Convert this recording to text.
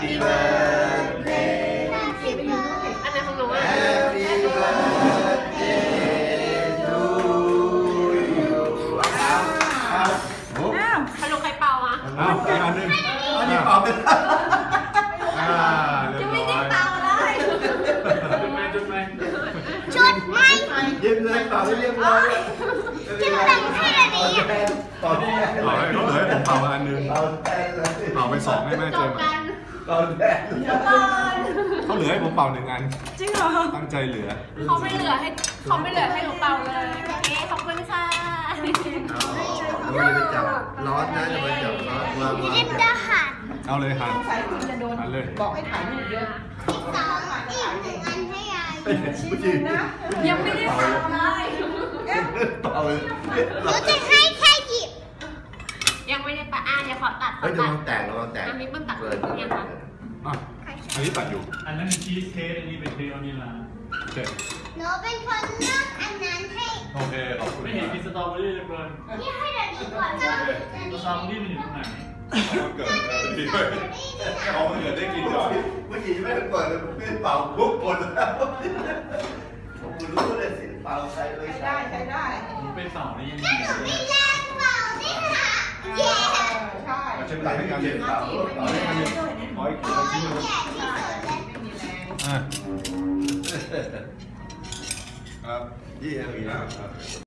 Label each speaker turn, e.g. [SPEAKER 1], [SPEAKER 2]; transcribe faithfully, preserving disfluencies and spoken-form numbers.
[SPEAKER 1] Happy birthday
[SPEAKER 2] อันไหนของหนูอ่ะ
[SPEAKER 1] Happy birthday to you อ้าวอ้าวอ้าว
[SPEAKER 2] ขนมใครเป่าอ่ะ
[SPEAKER 3] อ้าวอีกอันหนึ่ง
[SPEAKER 1] อันนี้เป่าเป็น
[SPEAKER 3] อ่าเรียบร้อย
[SPEAKER 2] ไม่ได้เป่าเลย
[SPEAKER 3] จุดไหมจุดไหม
[SPEAKER 4] ชุดไหม
[SPEAKER 1] ยิ้มเลยเป่าให้เรียบร้อย
[SPEAKER 4] จะมาแบ่งให้ละดี
[SPEAKER 1] เป่าแทน
[SPEAKER 3] เป่าให้เขาเหลือให้ผมเป่าอันหนึง
[SPEAKER 1] เป่าแทนเลย
[SPEAKER 3] เป่าไปสองให้แม่เจมส์
[SPEAKER 1] เป่าแทน
[SPEAKER 3] เขาเหลือให้ผมเป่าหนึ่งอัน
[SPEAKER 2] จริงเหรอ
[SPEAKER 3] ตั้งใจเหลือ
[SPEAKER 2] เขาไม่เหลือให้เขาไม่เหลือให้หนูเป่าเลยโอเคขอบคุณค่ะ
[SPEAKER 1] เราจะไปจับร้อนนะจะไปจับร้อนวาง
[SPEAKER 4] จะ
[SPEAKER 1] วาง
[SPEAKER 4] ได้จะหัน
[SPEAKER 3] เอาเลยหัน
[SPEAKER 5] สายคุณจะโดน
[SPEAKER 3] หันเลย
[SPEAKER 5] บอกให้ถ่ายรูปเยอะ
[SPEAKER 4] อีกสองอีกหนึ่งอันให้ยาย
[SPEAKER 1] ผู้หญิงนะ
[SPEAKER 2] ยังไม่ได้เป่าเลย
[SPEAKER 1] เป่าเลย
[SPEAKER 4] หนูจะให้แค่หยิบ
[SPEAKER 2] ยังไม่ได้เป่าอ่ะเดี๋ยวขอตัดข
[SPEAKER 1] เฮ้
[SPEAKER 2] อย
[SPEAKER 1] จะ
[SPEAKER 2] ตัด
[SPEAKER 1] ลองแตกลองแตก
[SPEAKER 2] อันนี้เพิ่งตัด
[SPEAKER 1] เปิด
[SPEAKER 2] ยังคะ
[SPEAKER 3] อ่ะอันนี้ตัดอยู่
[SPEAKER 6] อันนั้นเป็นชีสเค้กอันนี้เป็นเค้กวานิลลา
[SPEAKER 3] โอเค
[SPEAKER 4] หนูเป็นคนเลือกอันนั้นให้
[SPEAKER 3] โอเคขอบคุณ
[SPEAKER 6] ไม่เห็นมีสตรอเบอรี่เลยเปิร์น
[SPEAKER 4] นี่ให้ละดีก่อนนะ
[SPEAKER 6] สตรอเบอรี่มันอยู่ตรงไหน
[SPEAKER 3] วันเกิดดีด้วยเอาวันเกิดได้กินก่อน
[SPEAKER 1] ผู้หญิงไม่ได้เปิดเลยไม่เป่าปุ๊บหมดแล้วคุณรู้เลยสิเป่าใครเลย
[SPEAKER 5] ใช้ได้ใช้ได้
[SPEAKER 6] ผมเป็นเต่านี่ยัง
[SPEAKER 4] หนูมีแรงเป่าด้วยค่ะเย้
[SPEAKER 5] ใช่
[SPEAKER 3] มาเช็ดตัดให้กันเลย
[SPEAKER 1] เป่าเป่าให้กันเลย
[SPEAKER 3] ขออีก
[SPEAKER 4] โอ้
[SPEAKER 3] ชิ้
[SPEAKER 4] ย
[SPEAKER 3] นหนึ่ง
[SPEAKER 4] แก่ที่สุดเลย
[SPEAKER 5] ไม่มีแรง
[SPEAKER 3] อ่ะครับ
[SPEAKER 1] ยี่ห้อนี้